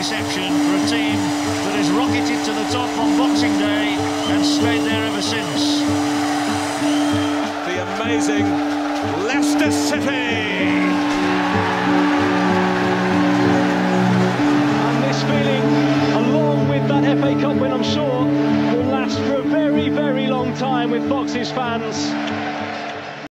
reception for a team that has rocketed to the top on Boxing Day and stayed there ever since. The amazing Leicester City! And this feeling, along with that FA Cup win, I'm sure, will last for a very, very long time with Fox's fans.